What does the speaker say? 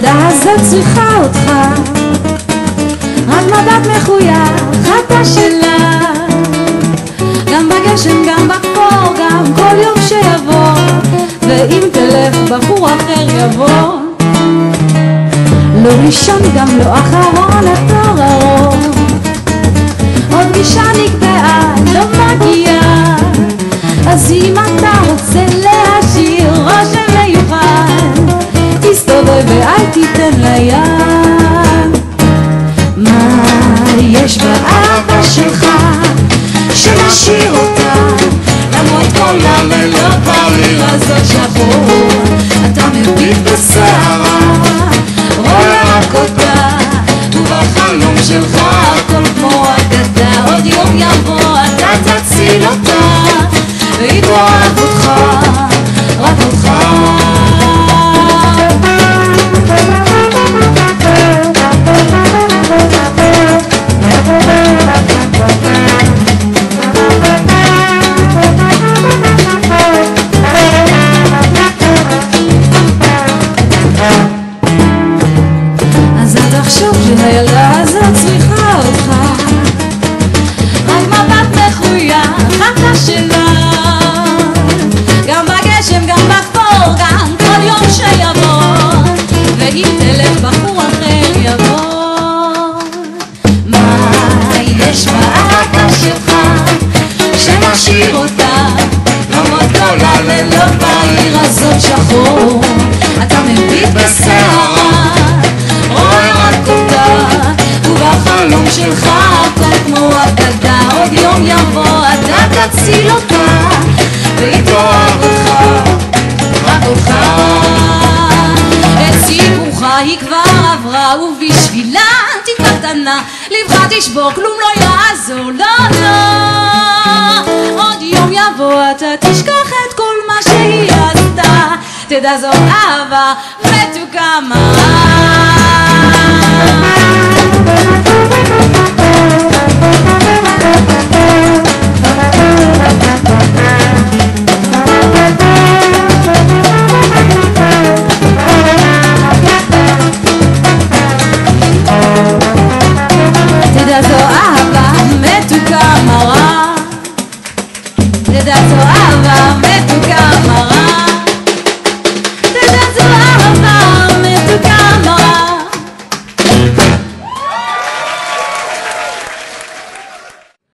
הילדה הזאת צריכה אותך, רק מבט מחוייך אתה שלה, גם בגשם גם בחור, גם כל יום שיבוא, ואם תלך בחור אחר יבוא, לא ראשון גם לא אחרון, התור ארוך, עוד פגישה נקבעה לא מגיעה, אז אם אתה רוצה להשאיר רושם מיוחד, תסתובב ואל תיתן לה יד. מה יש באהבה שלך שמשאיר אותה, למרות כל הלילות בעיר הזאת שחור, אתה מביט בסערה, רואה רק אותה, ובחלום שלך הכל כמו אגדה, עוד יום יבוא אתה תציל אותה, והיא תאהב אותך, רק אותך. אז אל תחשוב שהילדה הזאת צריכה אותך, רק מבט מחוייך אתה שלה, גם בגשם גם בחור, גם כל יום שיבוא, ואם תלך בחור אחר יבוא. מה יש באהבה שלך שמשאיר אותה, למרות כל הלילות בעיר הזאת שחור, אתה מביט בסערה, רואה רק אותה, ובחלום שלך הכל כמו אגדה, עוד יום יבוא אתה תציל אותה, והיא תאהב אותך, רק אותך. את סיפורך היא כבר עברה, ובשבילה תקווה קטנה לבך תשבור, כלום לא יעזור, לא לא, עוד יום יבוא אתה תשכח את כל מה שהיא עשתה, תדע זו אהבה מתוקה מרה. תדע זו אהבה מתוקה מרה, תדע זו אהבה